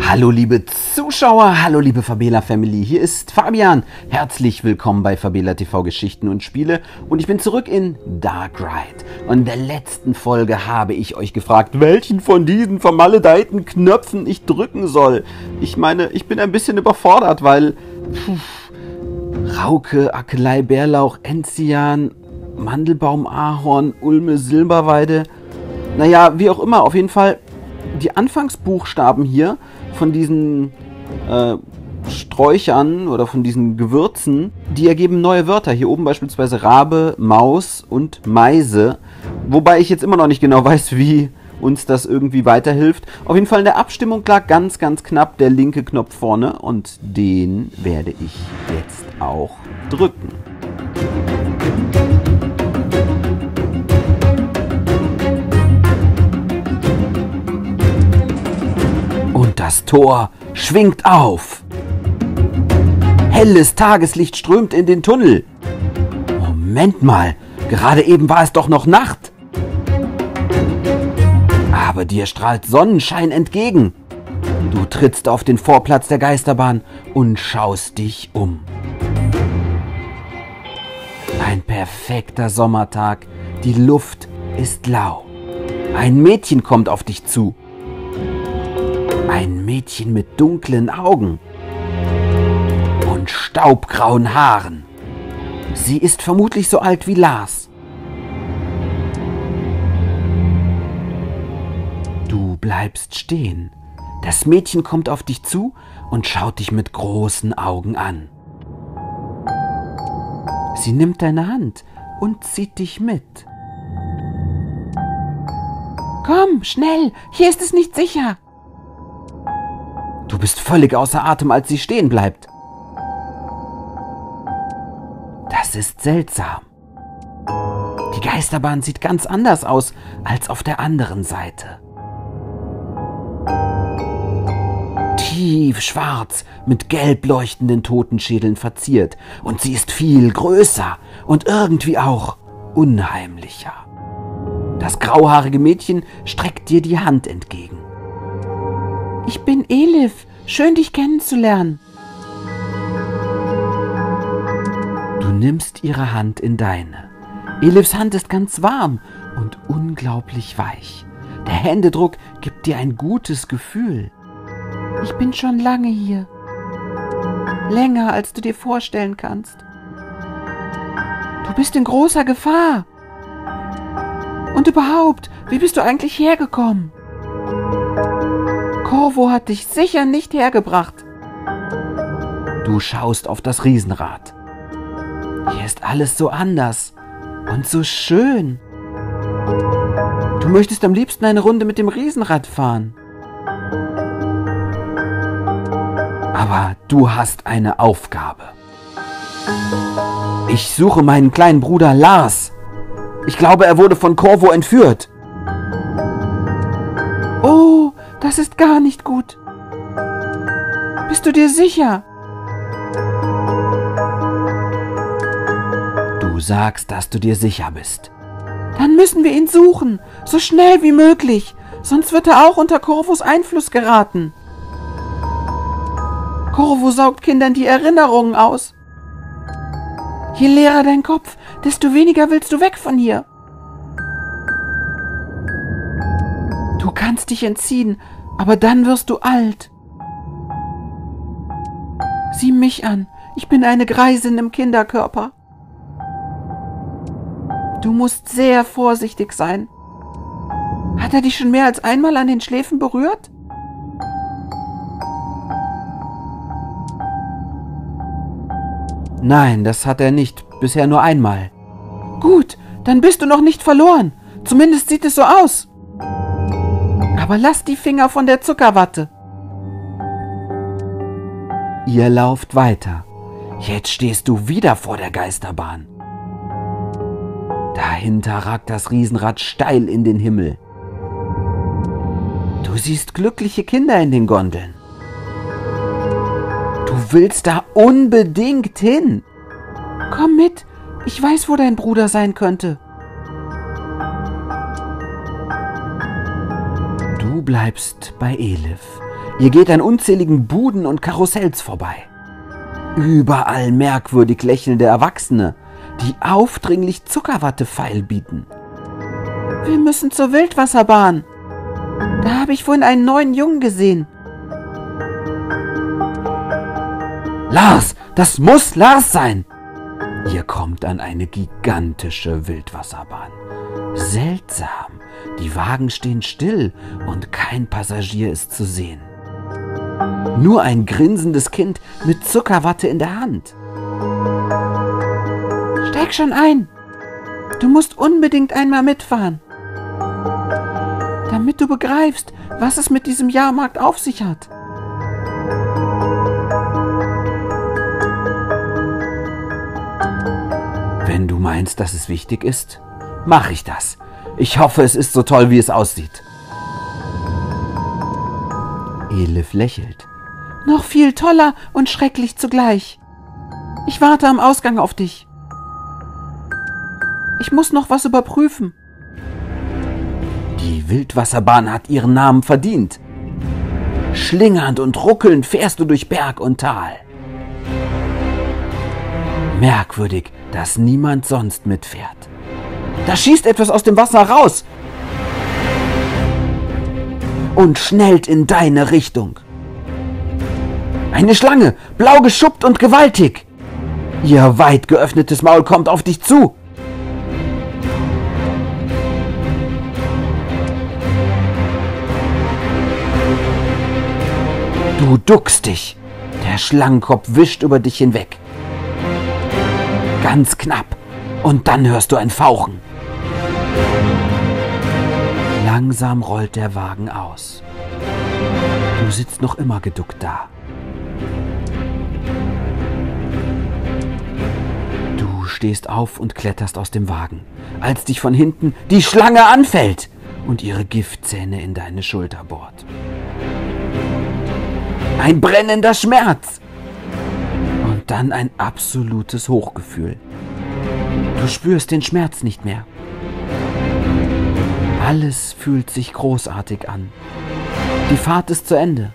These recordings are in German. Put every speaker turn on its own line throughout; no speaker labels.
Hallo liebe Zuschauer, hallo liebe Fabela Family, hier ist Fabian. Herzlich willkommen bei Fabela TV Geschichten und Spiele und ich bin zurück in Dark Ride. Und in der letzten Folge habe ich euch gefragt, welchen von diesen vermaledeiten Knöpfen ich drücken soll. Ich meine, ich bin ein bisschen überfordert, weil Rauke, Akelei, Bärlauch, Enzian, Mandelbaum, Ahorn, Ulme, Silberweide, naja, wie auch immer, auf jeden Fall die Anfangsbuchstaben hier von diesen Sträuchern oder von diesen Gewürzen, die ergeben neue Wörter. Hier oben beispielsweise Rabe, Maus und Meise. Wobei ich jetzt immer noch nicht genau weiß, wie uns das irgendwie weiterhilft. Auf jeden Fall in der Abstimmung lag ganz, ganz knapp der linke Knopf vorne und den werde ich jetzt auch drücken. Das Tor schwingt auf. Helles Tageslicht strömt in den Tunnel. Moment mal, gerade eben war es doch noch Nacht. Aber dir strahlt Sonnenschein entgegen. Du trittst auf den Vorplatz der Geisterbahn und schaust dich um. Ein perfekter Sommertag. Die Luft ist lau. Ein Mädchen kommt auf dich zu. Ein Mädchen mit dunklen Augen und staubgrauen Haaren. Sie ist vermutlich so alt wie Lars. Du bleibst stehen. Das Mädchen kommt auf dich zu und schaut dich mit großen Augen an. Sie nimmt deine Hand und zieht dich mit. Komm, schnell, hier ist es nicht sicher. Du bist völlig außer Atem, als sie stehen bleibt. Das ist seltsam. Die Geisterbahn sieht ganz anders aus als auf der anderen Seite. Tief schwarz, mit gelb leuchtenden Totenschädeln verziert. Und sie ist viel größer und irgendwie auch unheimlicher. Das grauhaarige Mädchen streckt dir die Hand entgegen. Ich bin Elif. Schön, dich kennenzulernen. Du nimmst ihre Hand in deine. Elifs Hand ist ganz warm und unglaublich weich. Der Händedruck gibt dir ein gutes Gefühl. Ich bin schon lange hier. Länger, als du dir vorstellen kannst. Du bist in großer Gefahr. Und überhaupt, wie bist du eigentlich hergekommen? Corvo hat dich sicher nicht hergebracht. Du schaust auf das Riesenrad. Hier ist alles so anders und so schön. Du möchtest am liebsten eine Runde mit dem Riesenrad fahren. Aber du hast eine Aufgabe. Ich suche meinen kleinen Bruder Lars. Ich glaube, er wurde von Corvo entführt. Oh, das ist gar nicht gut. Bist du dir sicher? Du sagst, dass du dir sicher bist. Dann müssen wir ihn suchen, so schnell wie möglich, sonst wird er auch unter Corvos Einfluss geraten. Corvo saugt Kindern die Erinnerungen aus. Je leerer dein Kopf, desto weniger willst du weg von hier. Du kannst dich entziehen, aber dann wirst du alt. Sieh mich an, ich bin eine Greisin im Kinderkörper. Du musst sehr vorsichtig sein. Hat er dich schon mehr als einmal an den Schläfen berührt? Nein, das hat er nicht, bisher nur einmal. Gut, dann bist du noch nicht verloren. Zumindest sieht es so aus. Aber lass die Finger von der Zuckerwatte. Ihr lauft weiter. Jetzt stehst du wieder vor der Geisterbahn. Dahinter ragt das Riesenrad steil in den Himmel. Du siehst glückliche Kinder in den Gondeln. Du willst da unbedingt hin. Komm mit, ich weiß, wo dein Bruder sein könnte. Du bleibst bei Elif. Ihr geht an unzähligen Buden und Karussells vorbei. Überall merkwürdig lächelnde Erwachsene, die aufdringlich Zuckerwatte feilbieten. Wir müssen zur Wildwasserbahn. Da habe ich vorhin einen neuen Jungen gesehen. Lars, das muss Lars sein. Ihr kommt an eine gigantische Wildwasserbahn. Seltsam, die Wagen stehen still und kein Passagier ist zu sehen. Nur ein grinsendes Kind mit Zuckerwatte in der Hand. Steig schon ein. Du musst unbedingt einmal mitfahren. Damit du begreifst, was es mit diesem Jahrmarkt auf sich hat. Wenn du meinst, dass es wichtig ist, mache ich das. Ich hoffe, es ist so toll, wie es aussieht. Elif lächelt. Noch viel toller und schrecklich zugleich. Ich warte am Ausgang auf dich. Ich muss noch was überprüfen. Die Wildwasserbahn hat ihren Namen verdient. Schlingernd und ruckelnd fährst du durch Berg und Tal. Merkwürdig, dass niemand sonst mitfährt. Da schießt etwas aus dem Wasser raus und schnellt in deine Richtung. Eine Schlange, blau geschuppt und gewaltig. Ihr weit geöffnetes Maul kommt auf dich zu. Du duckst dich. Der Schlangenkopf wischt über dich hinweg. Ganz knapp. Und dann hörst du ein Fauchen. Langsam rollt der Wagen aus. Du sitzt noch immer geduckt da. Du stehst auf und kletterst aus dem Wagen, als dich von hinten die Schlange anfällt und ihre Giftzähne in deine Schulter bohrt. Ein brennender Schmerz und dann ein absolutes Hochgefühl. Du spürst den Schmerz nicht mehr. Alles fühlt sich großartig an. Die Fahrt ist zu Ende.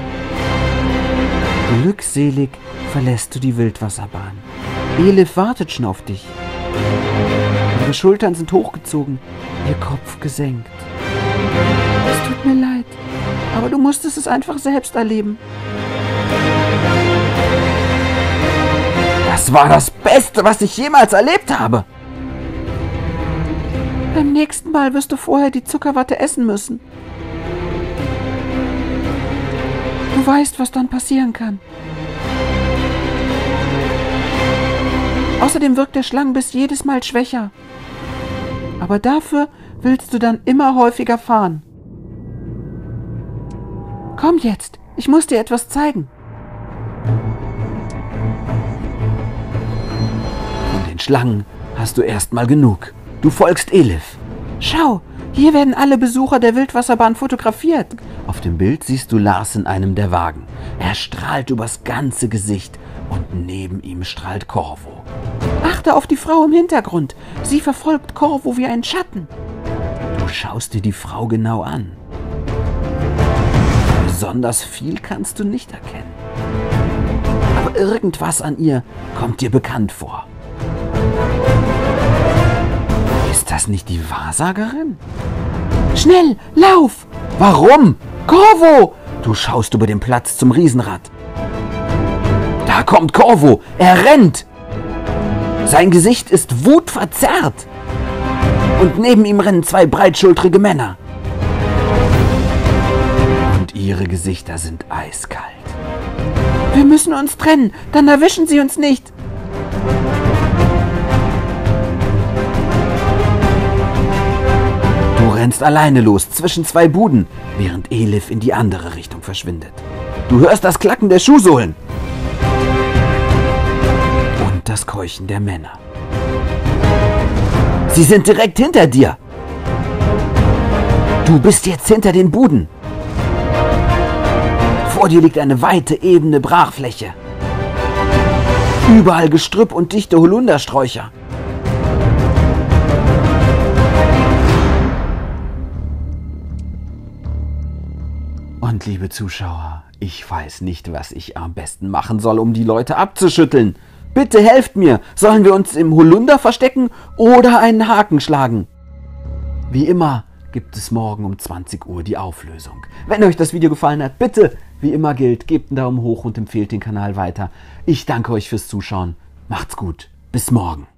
Glückselig verlässt du die Wildwasserbahn. Elif wartet schon auf dich. Ihre Schultern sind hochgezogen, ihr Kopf gesenkt. Es tut mir leid, aber du musstest es einfach selbst erleben. Das war das Beste, was ich jemals erlebt habe. Beim nächsten Mal wirst du vorher die Zuckerwatte essen müssen. Du weißt, was dann passieren kann. Außerdem wirkt der Schlangenbiss jedes Mal schwächer. Aber dafür willst du dann immer häufiger fahren. Komm jetzt, ich muss dir etwas zeigen. Von den Schlangen hast du erstmal genug. Du folgst Elif. Schau, hier werden alle Besucher der Wildwasserbahn fotografiert. Auf dem Bild siehst du Lars in einem der Wagen. Er strahlt übers ganze Gesicht und neben ihm strahlt Corvo. Achte auf die Frau im Hintergrund. Sie verfolgt Corvo wie ein Schatten. Du schaust dir die Frau genau an. Besonders viel kannst du nicht erkennen. Aber irgendwas an ihr kommt dir bekannt vor. Ist das nicht die Wahrsagerin? Schnell, lauf! Warum? Corvo! Du schaust über den Platz zum Riesenrad. Da kommt Corvo. Er rennt. Sein Gesicht ist wutverzerrt. Und neben ihm rennen zwei breitschultrige Männer. Und ihre Gesichter sind eiskalt. Wir müssen uns trennen, dann erwischen sie uns nicht. Du rennst alleine los zwischen zwei Buden, während Elif in die andere Richtung verschwindet. Du hörst das Klacken der Schuhsohlen und das Keuchen der Männer. Sie sind direkt hinter dir. Du bist jetzt hinter den Buden. Vor dir liegt eine weite, ebene Brachfläche. Überall Gestrüpp und dichte Holundersträucher. Und liebe Zuschauer, Ich weiß nicht, was ich am besten machen soll, um die Leute abzuschütteln. Bitte helft mir. Sollen wir uns im Holunder verstecken oder einen Haken schlagen? Wie immer gibt es morgen um 20 Uhr die Auflösung. Wenn euch das Video gefallen hat, bitte, wie immer gilt, gebt einen Daumen hoch und empfehlt den Kanal weiter. Ich danke euch fürs Zuschauen. Macht's gut. Bis morgen.